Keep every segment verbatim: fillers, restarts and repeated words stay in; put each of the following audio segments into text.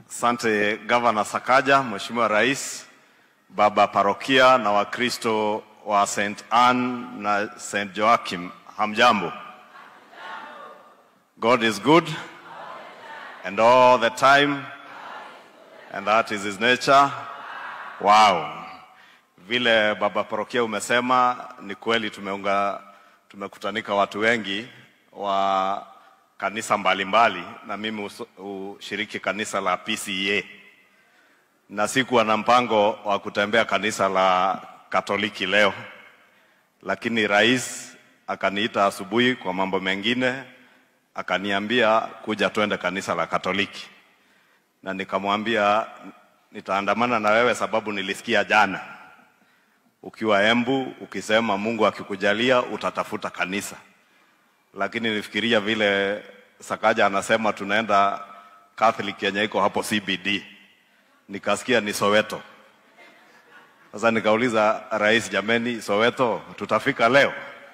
Asante Governor Sakaja, Mheshimiwa Rais, Baba Parokia na Wakristo wa Saint Anne na Saint Joachim. Hamjambo. God is good and all the time, and that is his nature. Wow. Vile Baba Parokia umesema ni kweli, tumeunga tumekutanika watu wengi wa kanisa mbalimbali, na mimi ushiriki kanisa la P C A, na sikuwa na mpango wa kutembea kanisa la Katoliki leo, lakini rais akaniita asubuhi kwa mambo mengine, akaniambia kuja tuende kanisa la Katoliki, na nikamwambia nitaandamana na wewe sababu nilisikia jana ukiwa Embu ukisema Mungu akikujalia utatafuta kanisa. Lakini nifikiria vile Sakaja anasema tunaenda Catholic yenye iko hapo C B D, nikasikia ni Soweto. Sasa nikauliza rais, jameni, Soweto tutafika leo?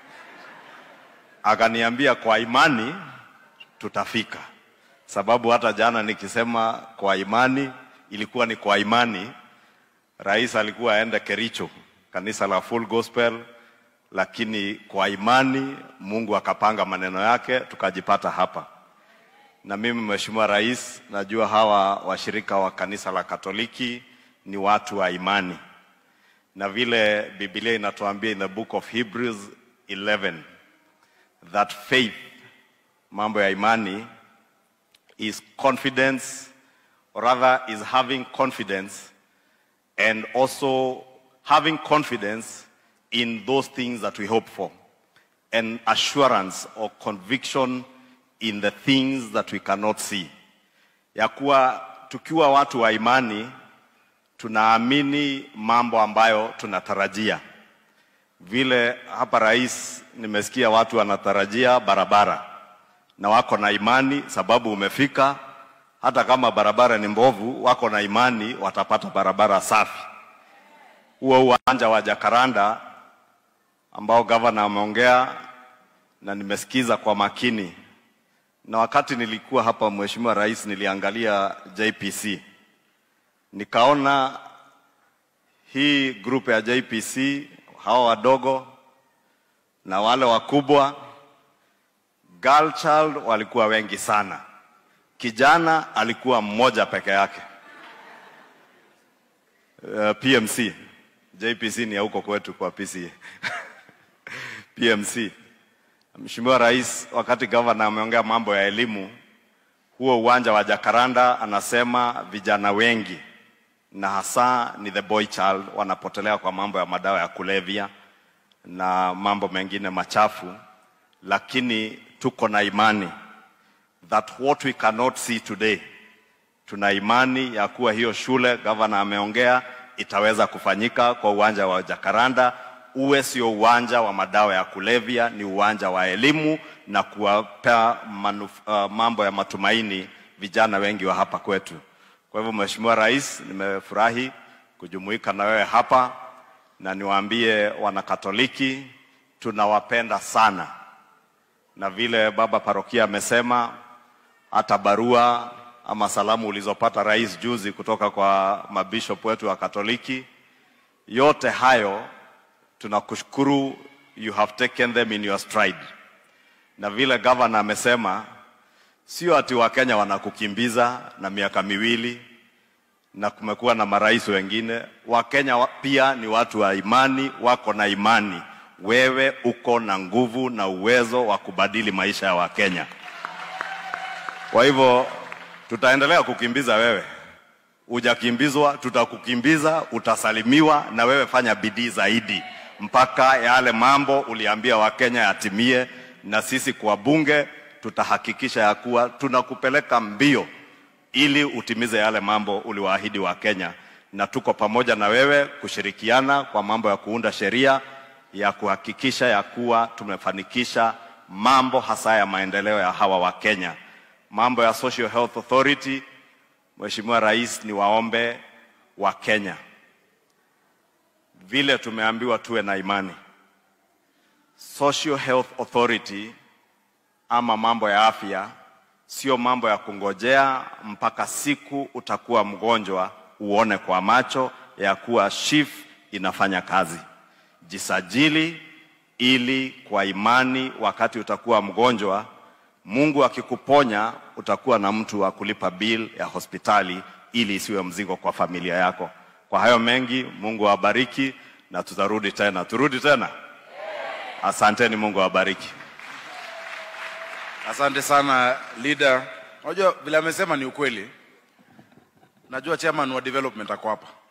Akaniambia kwa imani tutafika, sababu hata jana nikisema kwa imani ilikuwa ni kwa imani. Rais alikuwa aende Kericho kanisa la Full Gospel, lakini kwa imani Mungu akapanga maneno yake tukajipata hapa. Na mimi Mheshimiwa Rais, najua hawa washirika wa kanisa la Katoliki ni watu wa imani, na vile Biblia inatuambia in the book of Hebrews eleven that faith, mambo ya imani, is confidence, or rather is having confidence, and also having confidence in those things that we hope for, and assurance or conviction in the things that we cannot see. Ya kuwa tukiwa watu wa imani tunaamini mambo ambayo tunatarajia. Vile hapa rais nimesikia watu wanatarajia barabara, na wako na imani sababu umefika, hata kama barabara ni mbovu wako na imani watapata barabara safi. Huo uwanja wa Jacaranda ambao governor ameongea na nimesikiza kwa makini, na wakati nilikuwa hapa Mheshimiwa Rais niliangalia J P C, nikaona hii group ya J P C, hao wadogo na wale wakubwa, girl child walikuwa wengi sana, kijana alikuwa mmoja peke yake. uh, P M C, J P C ni ya huko kwetu kwa P C A. P M C. Mheshimiwa Rais, wakati governor ameongea mambo ya elimu, huo uwanja wa Jacaranda anasema vijana wengi na hasa ni the boy child wanapotelea kwa mambo ya madawa ya kulevya na mambo mengine machafu, lakini tuko na imani that what we cannot see today, tuna imani ya kuwa hiyo shule governor ameongea itaweza kufanyika kwa uwanja wa Jacaranda. Uwe sio uwanja wa madawa ya kulevya, ni uwanja wa elimu na kuwapea uh, mambo ya matumaini vijana wengi wa hapa kwetu. Kwa hivyo Mheshimiwa Rais, nimefurahi kujumuika na wewe hapa, na niwaambie wana Katoliki tunawapenda sana, na vile Baba Parokia amesema hata barua ama salamu ulizopata rais juzi kutoka kwa mabishop wetu wa Katoliki, yote hayo tunakushukuru, you have taken them in your stride. Na vile governor amesema sio ati wa Kenya wanakukimbiza na miaka miwili na kumekuwa na marais wengine. Wa Kenya pia ni watu wa imani, wako na imani. Wewe uko na nguvu na uwezo wa kubadili maisha ya wa Kenya. Kwa hivyo tutaendelea kukimbiza wewe. Hujakimbizwa, tutakukimbiza, utasalimiwa, na wewe fanya bidii zaidi mpaka yale mambo uliambia wa Kenya yatimie, na sisi kwa bunge tutahakikisha ya kuwa tunakupeleka mbio ili utimize yale mambo uliwaahidi wa Kenya, na tuko pamoja na wewe kushirikiana kwa mambo ya kuunda sheria ya kuhakikisha ya kuwa tumefanikisha mambo hasa ya maendeleo ya hawa wa Kenya. Mambo ya Social Health Authority, Mheshimiwa Rais, ni waombe wa Kenya, vile tumeambiwa tuwe na imani. Social Health Authority ama mambo ya afya sio mambo ya kungojea mpaka siku utakuwa mgonjwa uone kwa macho ya kuwa SHIF inafanya kazi. Jisajili ili kwa imani wakati utakuwa mgonjwa, Mungu akikuponya utakuwa na mtu wa kulipa bill ya hospitali ili isiwe mzigo kwa familia yako. Kwa hayo mengi, Mungu awabariki na tutarudi tena. Turudi tena. Asanteni, Mungu awabariki. Asante sana leader. Unajua vile amesema ni ukweli. Najua chairman wa development ako hapa.